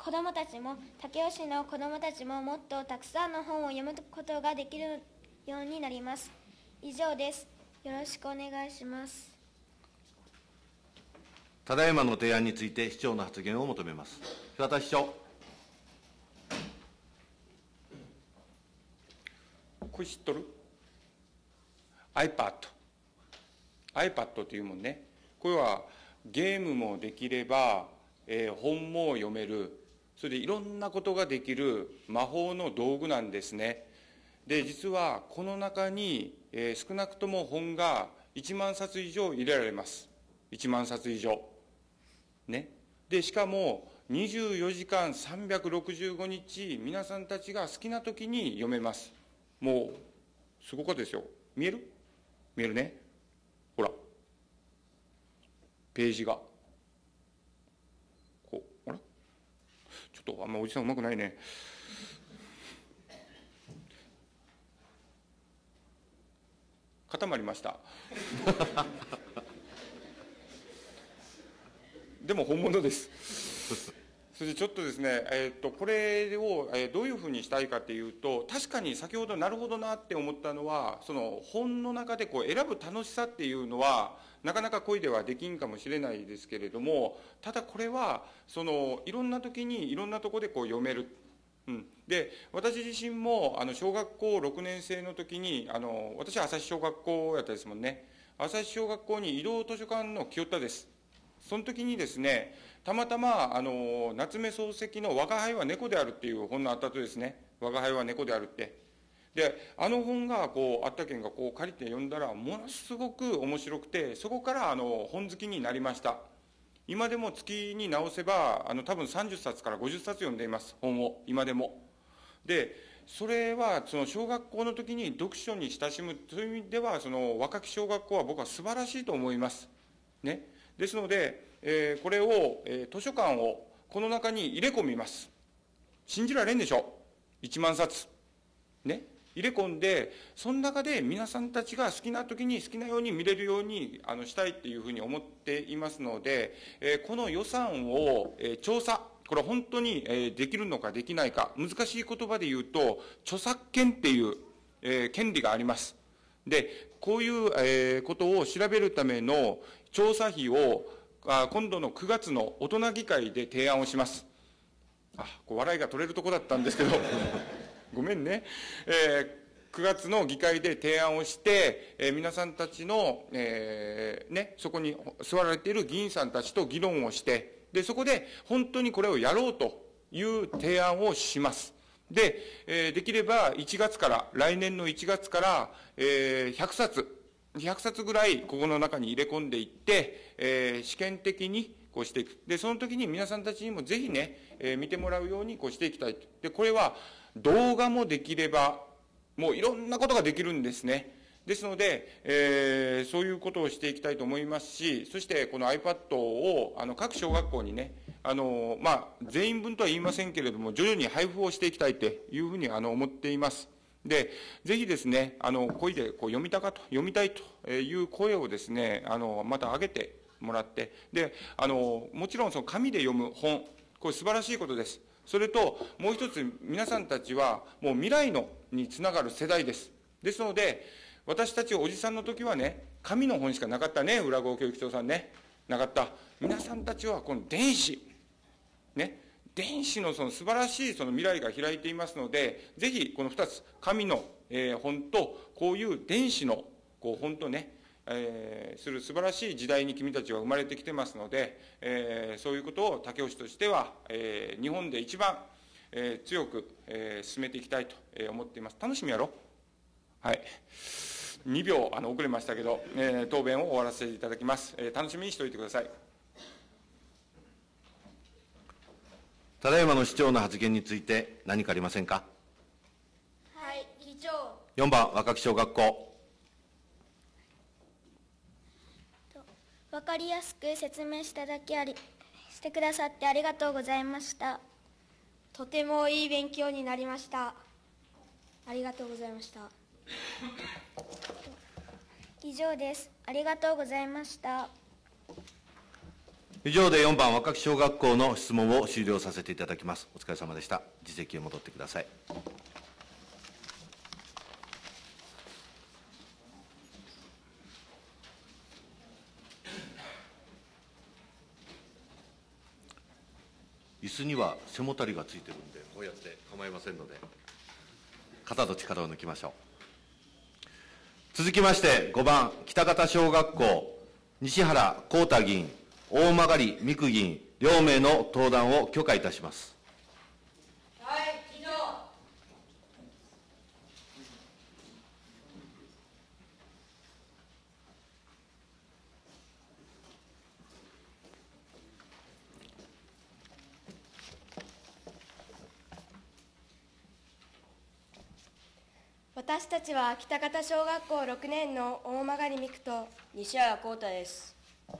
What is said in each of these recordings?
子どもたちも、武雄市の子どもたちももっとたくさんの本を読むことができるようになります。以上です。よろしくお願いします。 ただいまの提案について市長の発言を求めます。桑田市長。 これ知っとる？ iPad というもんね。これはゲームもできれば、本も読める、それでいろんなことができる魔法の道具なんですね。で、実はこの中に、少なくとも本が1万冊以上入れられます。1万冊以上。ね。で、しかも24時間365日、皆さんたちが好きな時に読めます。もう、すごかったですよ。見える？見えるね。ほら。ページが。こう、あら？ちょっとあんまおじさんうまくないね。固まりました。でも本物です。それでちょっとですね、これをどういうふうにしたいかというと、確かに先ほどなるほどなって思ったのは、その本の中でこう選ぶ楽しさっていうのは、なかなか恋ではできんかもしれないですけれども、ただこれは、いろんな時にいろんなところでこう読める。で、私自身も小学校6年生の時に、私は朝日小学校やったですもんね。朝日小学校に移動図書館の清田です。その時にですね、たまたま夏目漱石の「吾輩は猫である」っていう本のあったとですね、吾輩は猫であるって。で、本がこうあったけんがこう借りて読んだらものすごく面白くて、そこから本好きになりました。今でも月に直せば多分30冊から50冊読んでいます、本を今でも。で、それはその小学校の時に読書に親しむという意味では、その若き小学校は僕は素晴らしいと思いますね。ですので、これを、図書館をこの中に入れ込みます。信じられんでしょ。1万冊ね、入れ込んで、その中で皆さんたちが好きな時に好きなように見れるようにしたいっていうふうに思っていますので、この予算を、調査、これ本当に、できるのかできないか、難しい言葉で言うと著作権っていう、権利があります。で、こういう、ことを調べるための調査費を今度の9月の大人議会で提案をします。笑いが取れるとこだったんですけどごめんね。9月の議会で提案をして、皆さんたちの、そこに座られている議員さんたちと議論をして、で、そこで本当にこれをやろうという提案をします。で、できれば1月から、来年の1月から、100冊ぐらいここの中に入れ込んでいって、試験的にこうしていく。で、その時に皆さんたちにもぜひね、見てもらうようにこうしていきたいと。で、これは動画もできれば、もういろんなことができるんですね。ですので、そういうことをしていきたいと思いますし、そしてこの iPad を各小学校にね、全員分とは言いませんけれども、徐々に配布をしていきたいというふうに思っています。で、ぜひですね、声でこう読みたいという声をですね、また上げてもらって、で、もちろんその紙で読む本、これ素晴らしいことです。それと、もう一つ、皆さんたちはもう未来につながる世代です。ですので、私たちおじさんの時はね、紙の本しかなかったね、浦郷教育長さんね。なかった。皆さんたちはこの電子、ね、電子のその素晴らしいその未来が開いていますので、ぜひこの2つ、紙の本と、こういう電子のこう本とね、する素晴らしい時代に君たちは生まれてきてますので、そういうことを武雄市としては、日本で一番、強く、進めていきたいと思っています。楽しみやろ？はい。2秒遅れましたけど、答弁を終わらせていただきます。楽しみにしておいてください。 ただいまの市長の発言について何かありませんか？ はい、議長。 4番、若き小学校。 分かりやすく説明してくださってありがとうございました。 とてもいい勉強になりました。ありがとうございました。 以上です。ありがとうございました。 以上で4番若木小学校の質問を終了させていただきます。お疲れ様でした。自席へ戻ってください。椅子には背もたれがついてるんで、こうやって構いませんので、肩と力を抜きましょう。続きまして、5番、北方小学校、西原幸太議員、大曲美久議員、両名の登壇を許可いたします。 はい、以上。私たちは北方小学校6年の大曲美久と西原幸太です。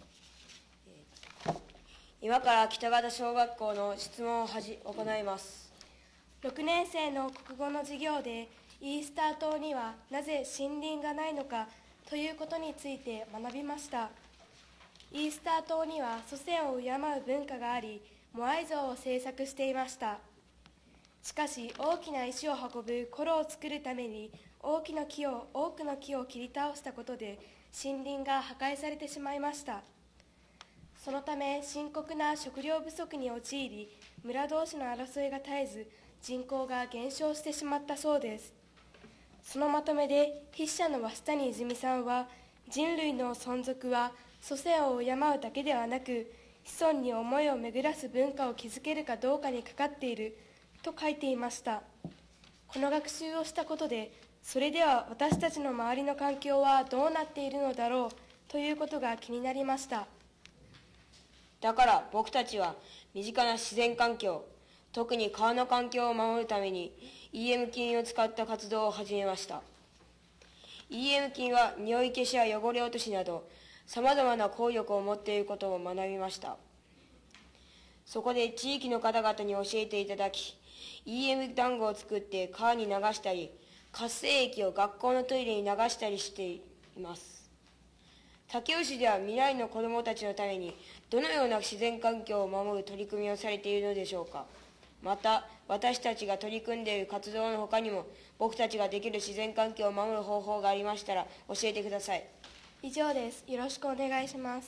今から北方小学校の質問を行います。 6年生の国語の授業でイースター島にはなぜ森林がないのかということについて学びました。イースター島には祖先を敬う文化があり、モアイ像を制作していました。しかし大きな石を運ぶコロを作るために多くの木を切り倒したことで森林が破壊されてしまいました。そのため深刻な食料不足に陥り、村同士の争いが絶えず人口が減少してしまったそうです。そのまとめで筆者の鷲谷泉さんは、人類の存続は祖先を敬うだけではなく、子孫に思いを巡らす文化を築けるかどうかにかかっていると書いていました。この学習をしたことで、それでは私たちの周りの環境はどうなっているのだろうということが気になりました。 だから僕たちは身近な自然環境、特に川の環境を守るために EM 菌を使った活動を始めました。EM 菌は匂い消しや汚れ落としなどさまざまな効力を持っていることを学びました。そこで地域の方々に教えていただき、EM 団子を作って川に流したり、活性液を学校のトイレに流したりしています。武雄市では未来の子どもたちのためにどのような自然環境を守る取り組みをされているのでしょうか。また私たちが取り組んでいる活動のほかにも、僕たちができる自然環境を守る方法がありましたら教えてください。 以上です。よろしくお願いします。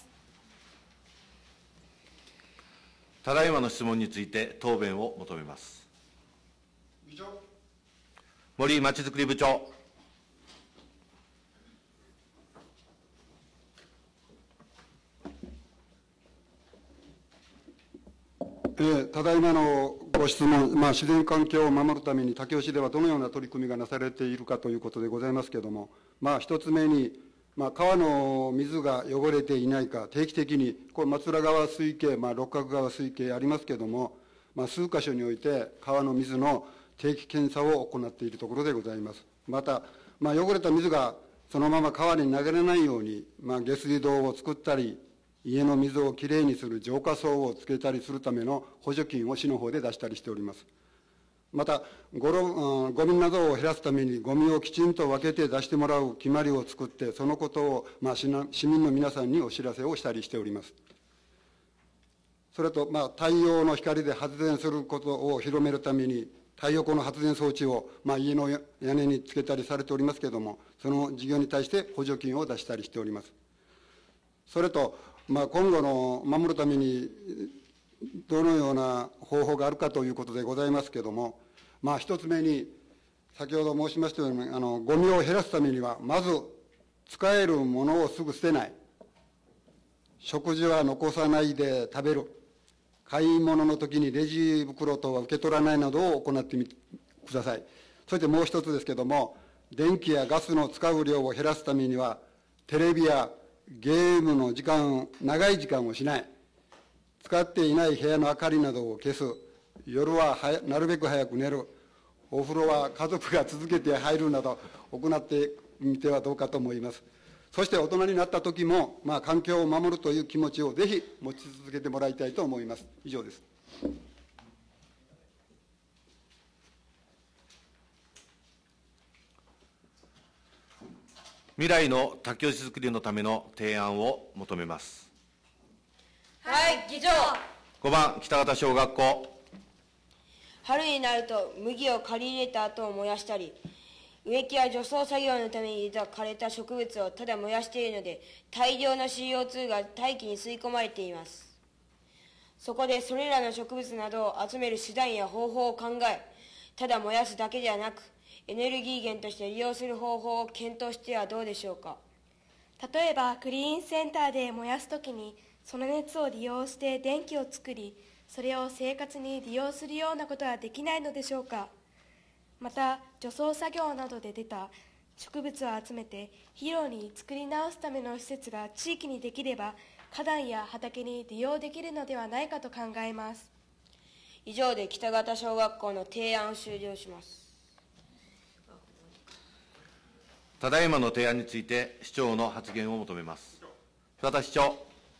ただいまの質問について答弁を求めます。森まちづくり部長。 ただいまのご質問、自然環境を守るために武雄市ではどのような取り組みがなされているかということでございますけれども、一つ目に、川の水が汚れていないか、定期的に、これ、松浦川水系、六角川水系ありますけれども、数箇所において川の水の定期検査を行っているところでございます。また、汚れた水がそのまま川に流れないように、下水道を作ったり、家の水をきれいにする浄化槽をつけたりするための補助金を市の方で出したりしております。また、ゴミなどを減らすためにゴミをきちんと分けて出してもらう決まりを作って、そのことを、市民の皆さんにお知らせをしたりしております。それと、太陽の光で発電することを広めるために、太陽光の発電装置を、家の屋根につけたりされておりますけれども、その事業に対して補助金を出したりしております。それと、今後の守るためにどのような方法があるかということでございますけれども、一つ目に、先ほど申しましたように、ゴミを減らすためには、まず使えるものをすぐ捨てない、食事は残さないで食べる、買い物の時にレジ袋等は受け取らないなどを行ってみてください。そしてもう一つですけれども、電気やガスの使う量を減らすためには、テレビやゲームの長い時間をしない、使っていない部屋の明かりなどを消す、夜はなるべく早く寝る、お風呂は家族が続けて入るなど行ってみてはどうかと思います。そして大人になった時も、環境を守るという気持ちをぜひ持ち続けてもらいたいと思います。以上です。 未来の武雄市づくりのための提案を求めます。 はい、 議長。 5番北方小学校。 春になると麦を刈り入れた後を燃やしたり、植木や除草作業のために入れた枯れた植物をただ燃やしているので、大量の CO2 が大気に吸い込まれています。そこでそれらの植物などを集める手段や方法を考え、ただ燃やすだけではなく、エネルギー源として利用する方法を検討してはどうでしょうか。 例えばクリーンセンターで燃やすときにその熱を利用して電気を作り、それを生活に利用するようなことはできないのでしょうか。また除草作業などで出た植物を集めて肥料に作り直すための施設が地域にできれば、花壇や畑に利用できるのではないかと考えます。 以上で北方小学校の提案を終了します。 ただいまの提案について市長の発言を求めます。桑田市長。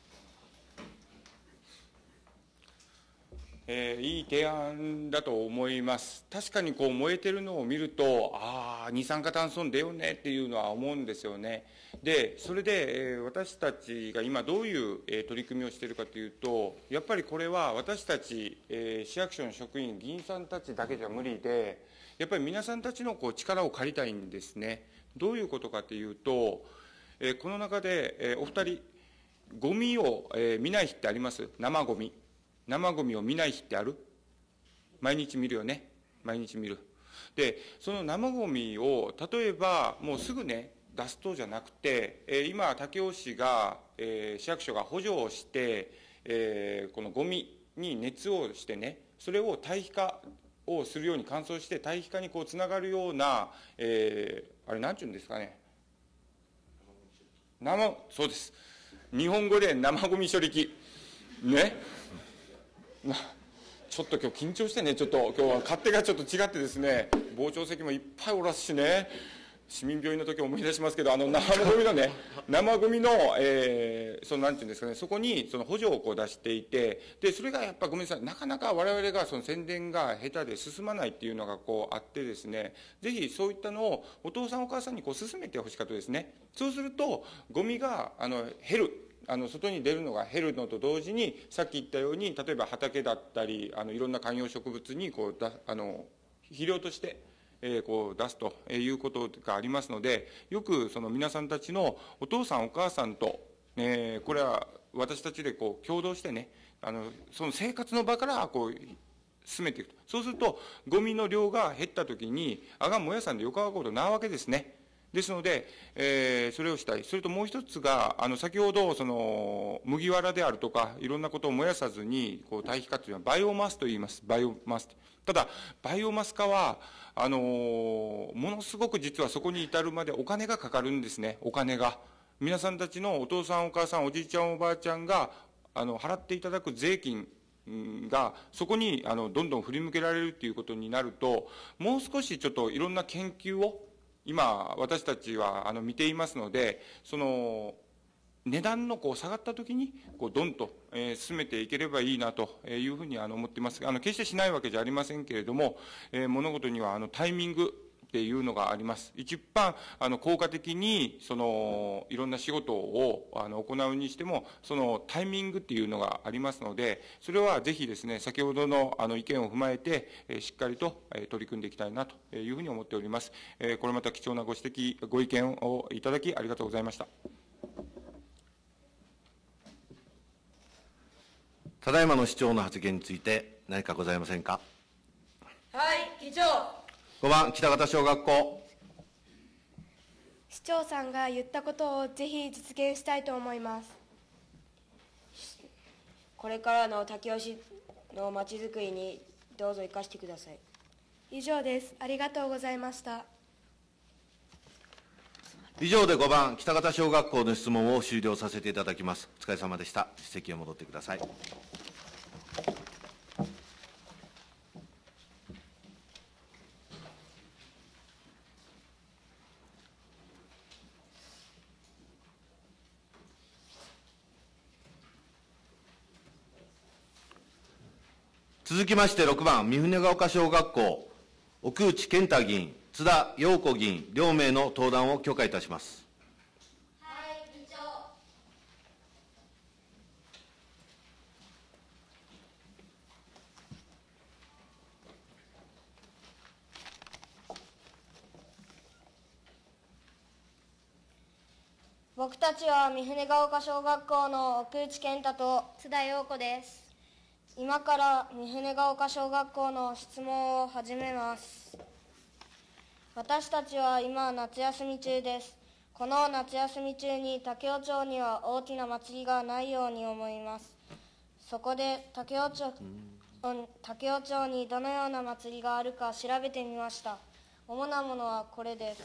いい提案だと思います。確かにこう燃えてるのを見ると、二酸化炭素に出ようねっていうのは思うんですよね。で、それで、私たちが今どういう、取り組みをしているかというと、やっぱりこれは私たち、市役所の職員、議員さんたちだけじゃ無理で、やっぱり皆さんたちのこう力を借りたいんですね。どういうことかというと、この中で、お二人、ゴミを、見ない日ってあります？生ゴミ。生ゴミを見ない日ってある？毎日見るよね。毎日見る。で、その生ゴミを、例えば、もうすぐね、出すとじゃなくて、今、武雄市が、市役所が補助をして、このゴミに熱をしてね、それを堆肥化をするように乾燥して、堆肥化にこうつながるような、あれ、なんていうんですかね。そうです。日本語で生ゴミ処理機。ね。ちょっと今日緊張してね、ちょっと今日は勝手がちょっと違ってですね、傍聴席もいっぱいおらすしね、市民病院の時思い出しますけど、生ゴミのね、生ゴミの、そのなんていうんですかね、そこにその補助をこう出していて、で、それがやっぱごめんなさい、なかなか我々がその宣伝が下手で進まないっていうのがこうあってですね、ぜひそういったのをお父さんお母さんにこう進めてほしかったですね。そうすると、ゴミが減る。外に出るのが減るのと同時に、さっき言ったように、例えば畑だったり、いろんな観葉植物にこう肥料として、こう出すということがありますので、よくその皆さんたちのお父さんお母さんと、これは私たちでこう共同してね、その生活の場からこう進めていくと。そうすると、ゴミの量が減ったときに、あがんもやさんでよかわことないわけですね。ですので、それをしたい。それともう一つが、先ほど、麦わらであるとか、いろんなことを燃やさずに、こう、堆肥化というのは、バイオマスと言います。バイオマス。ただ、バイオマス化は、ものすごく実はそこに至るまでお金がかかるんですね、お金が。皆さんたちのお父さんお母さん、おじいちゃんおばあちゃんが、払っていただく税金が、そこに、どんどん振り向けられるっていうことになると、もう少しちょっといろんな研究を、今、私たちは見ていますので、その値段のこう下がったときに、どんと進めていければいいなというふうに思っています。決してしないわけじゃありませんけれども、物事にはタイミングっていうのがあります。一番効果的にいろんな仕事を行うにしても、そのタイミングっていうのがありますので、それはぜひですね、先ほどの意見を踏まえて、しっかりと取り組んでいきたいなというふうに思っております。これまた貴重なご指摘、ご意見をいただきありがとうございました。 ただいまの市長の発言について何かございませんか。 はい、議長。 5番北方小学校。 市長さんが言ったことをぜひ実現したいと思います。 これからの武雄市のまちづくりにどうぞ生かしてください。 以上です。ありがとうございました。 以上で5番北方小学校の質問を終了させていただきます。お疲れ様でした。席へ戻ってください。続きまして6番三船ヶ丘小学校奥内健太議員、津田陽子議員両名の登壇を許可いたします。 はい、議長。 僕たちは三船ヶ丘小学校の奥内健太と津田陽子です。 今から三船ヶ丘小学校の質問を始めます。私たちは今夏休み中です。この夏休み中に武雄町には大きな祭りがないように思います。そこで武雄町にどのような祭りがあるか調べてみました。主なものはこれです。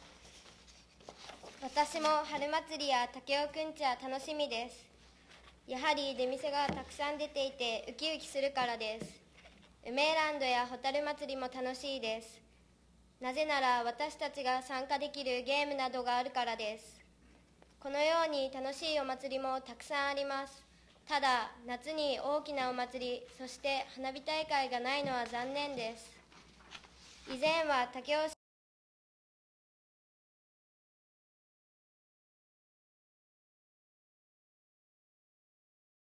私も春祭りや武雄くんちは楽しみです。やはり出店がたくさん出ていてウキウキするからです。梅ランドや蛍祭りも楽しいです。なぜなら私たちが参加できるゲームなどがあるからです。このように楽しいお祭りもたくさんあります。ただ夏に大きなお祭り、そして花火大会がないのは残念です。以前は武雄